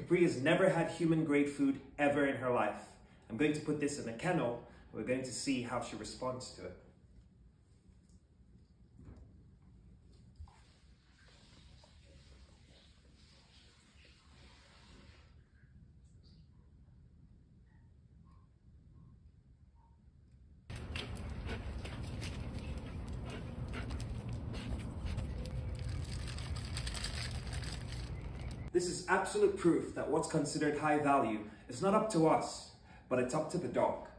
Capri has never had human-grade food ever in her life. I'm going to put this in a kennel. We're going to see how she responds to it. This is absolute proof that what's considered high value is not up to us, but it's up to the dog.